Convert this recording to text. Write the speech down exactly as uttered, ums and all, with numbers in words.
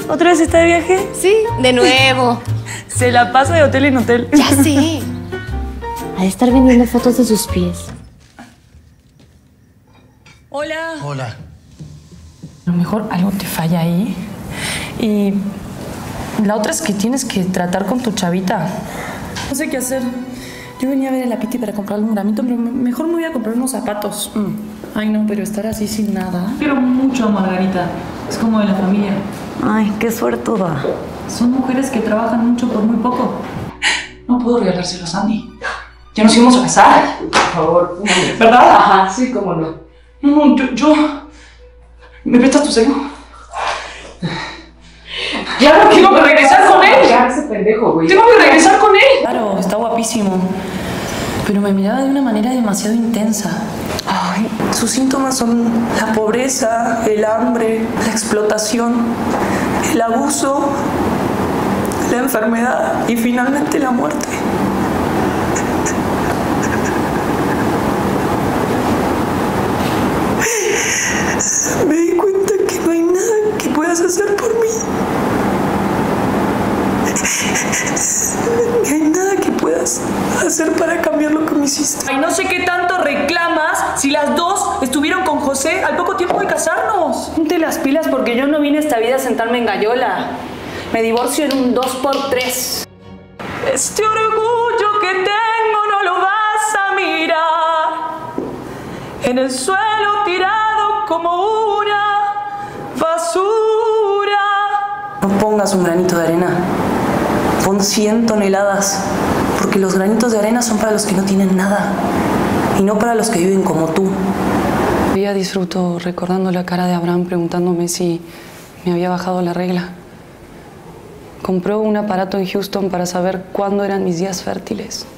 ¿Otra vez está de viaje? Sí, de nuevo. Se la pasa de hotel en hotel. Ya sé. Ha de estar vendiendo fotos de sus pies. Hola. Hola. A lo mejor algo te falla ahí. Y la otra es que tienes que tratar con tu chavita. No sé qué hacer. Yo venía a ver a la Piti para comprarle un gramito, pero mejor me voy a comprar unos zapatos. Mm. Ay, no, pero estar así sin nada. Quiero mucho a Margarita. Es como de la familia. Ay, qué suertuda. Son mujeres que trabajan mucho por muy poco. No puedo regalárselo a Sandy. Ya nos íbamos a casar. Por favor, no. ¿Verdad? Ajá, sí, cómo no. No, no, yo, yo... ¿Me prestas tu celo? ¡Ya no quiero regresar con él! Ya, ese pendejo, güey. ¡Tengo que regresar con él! Claro, está guapísimo. Pero me miraba de una manera demasiado intensa. Ay, sus síntomas son la pobreza, el hambre, la explotación, el abuso, la enfermedad y finalmente la muerte. Me di cuenta que no hay nada que puedas hacer por mí. No hay nada que puedas hacer para cambiar lo que me hiciste. Ay, no sé qué tanto reclamas si las dos estuvieron con José al poco tiempo de casarnos. Ponte las pilas porque yo no vine a esta vida a sentarme en gallola. Me divorcio en un dos por tres. Este orgullo que tengo no lo vas a mirar. En el suelo tirado como una basura. No pongas un granito de arena. Pon cien toneladas, porque los granitos de arena son para los que no tienen nada y no para los que viven como tú. Día disfruto recordando la cara de Abraham preguntándome si me había bajado la regla. Compró un aparato en Houston para saber cuándo eran mis días fértiles.